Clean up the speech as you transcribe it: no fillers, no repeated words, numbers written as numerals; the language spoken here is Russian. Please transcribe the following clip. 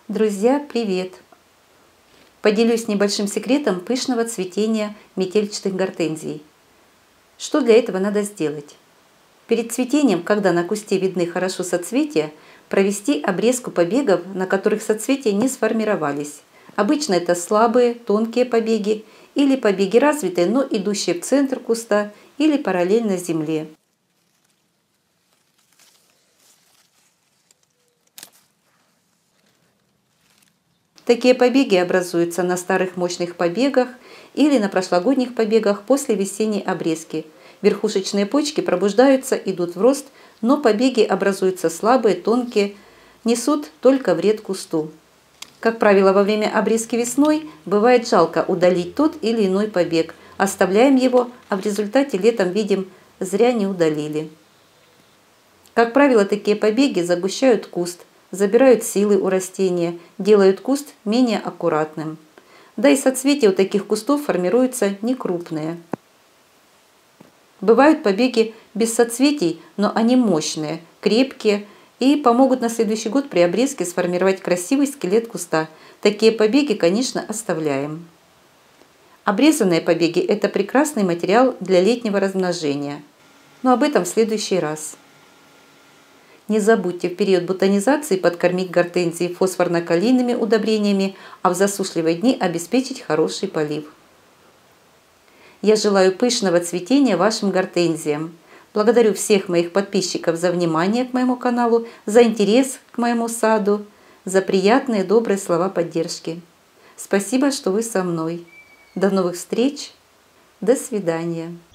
Друзья, привет! Поделюсь небольшим секретом пышного цветения метельчатых гортензий. Что для этого надо сделать? Перед цветением, когда на кусте видны хорошо соцветия, провести обрезку побегов, на которых соцветия не сформировались. Обычно это слабые, тонкие побеги или побеги развитые, но идущие в центр куста или параллельно земле. Такие побеги образуются на старых мощных побегах или на прошлогодних побегах после весенней обрезки. Верхушечные почки пробуждаются, идут в рост, но побеги образуются слабые, тонкие, несут только вред кусту. Как правило, во время обрезки весной бывает жалко удалить тот или иной побег. Оставляем его, а в результате летом видим, зря не удалили. Как правило, такие побеги загущают куст, забирают силы у растения, делают куст менее аккуратным. Да и соцветия у таких кустов формируются некрупные. Бывают побеги без соцветий, но они мощные, крепкие и помогут на следующий год при обрезке сформировать красивый скелет куста. Такие побеги, конечно, оставляем. Обрезанные побеги – это прекрасный материал для летнего размножения. Но об этом в следующий раз. Не забудьте в период бутонизации подкормить гортензии фосфорно-калийными удобрениями, а в засушливые дни обеспечить хороший полив. Я желаю пышного цветения вашим гортензиям. Благодарю всех моих подписчиков за внимание к моему каналу, за интерес к моему саду, за приятные добрые слова поддержки. Спасибо, что вы со мной. До новых встреч. До свидания.